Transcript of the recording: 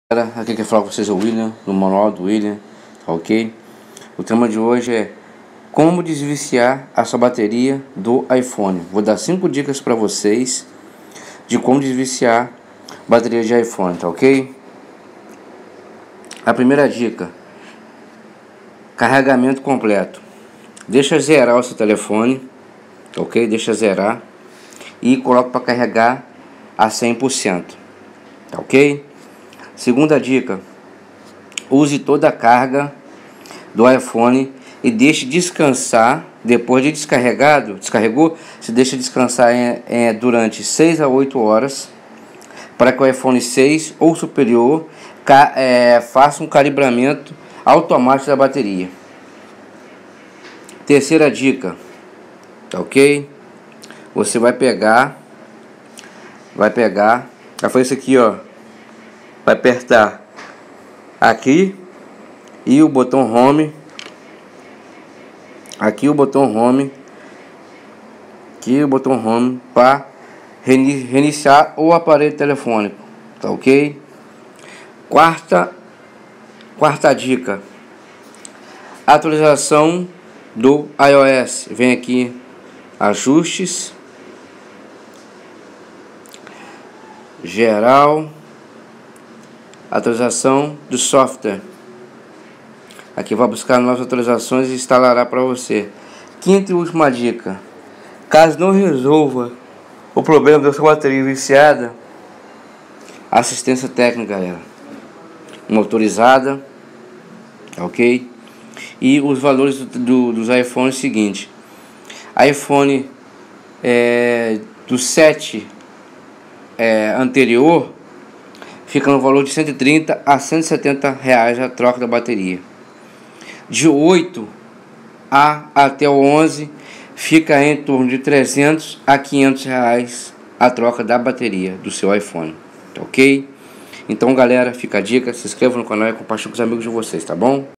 Aqui quem fala com vocês é o William, no manual do William, tá ok? O tema de hoje é como desviciar a sua bateria do iPhone. Vou dar 5 dicas para vocês de como desviciar bateria de iPhone, tá ok? A primeira dica: carregamento completo. Deixa zerar o seu telefone, tá ok? Deixa zerar e coloca para carregar a 100%, tá ok? Segunda dica: use toda a carga do iPhone e deixe descansar. Depois de descarregou, se deixa descansar durante 6 a 8 horas para que o iPhone 6 ou superior faça um calibramento automático da bateria. Terceira dica, tá ok? Você vai pegar, vai fazer isso aqui, ó. Vai apertar aqui e o botão home, aqui o botão home para reiniciar o aparelho telefônico, tá ok? Quarta dica: atualização do iOS. Vem aqui ajustes, geral, atualização do software. Aqui vai buscar novas atualizações e instalará para você. Quinta e última dica: caso não resolva o problema da sua bateria viciada, assistência técnica, galera, uma autorizada, ok? E os valores dos iPhones é o seguinte: iPhone do 7 anterior fica no valor de 130 a 170 reais a troca da bateria. De 8 até o 11 fica em torno de 300 a 500 reais a troca da bateria do seu iPhone, tá ok? Então galera, fica a dica, se inscreva no canal e compartilhe com os amigos de vocês, tá bom?